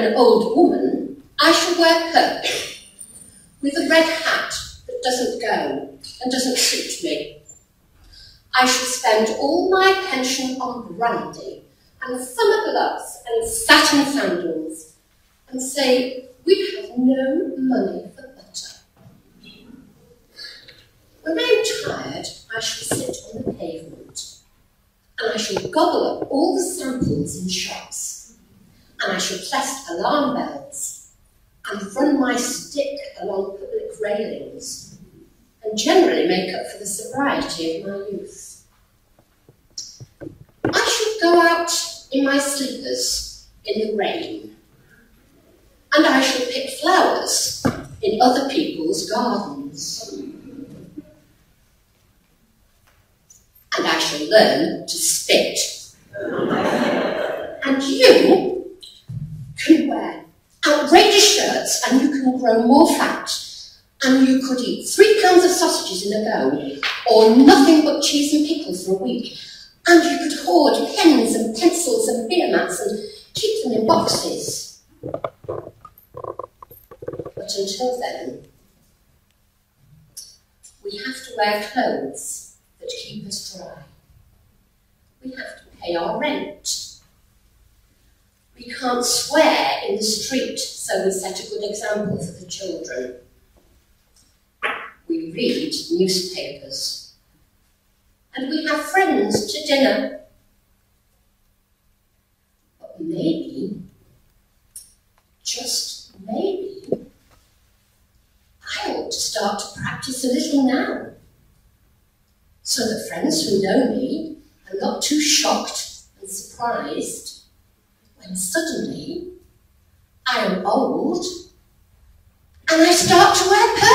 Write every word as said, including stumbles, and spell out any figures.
an old woman, I shall wear purple, with a red hat that doesn't go and doesn't suit me. I shall spend all my pension on brandy and summer gloves and satin sandals, and say we have no money for butter. When I am tired, I shall sit on the pavement, and I shall gobble up all the samples in shops, and I shall test alarm bells, and run my stick along public railings, and generally make up for the sobriety of my youth. I shall go out in my slippers in the rain, and I shall pick flowers in other people's gardens. And I shall learn to spit. And you can wear outrageous shirts, and you can grow more fat, and you could eat three pounds of sausages in a go, or nothing but cheese and pickles for a week, and you could hoard pens and pencils and beer mats and keep them in boxes. But until then, we have to wear clothes that keep us dry. We have to pay our rent. We can't swear in the street, so we set a good example for the children. We read newspapers. And we have friends to dinner. But maybe, just maybe, I ought to start to practice a little now, so that friends who know me are not too shocked and surprised when suddenly I am old and I start to wear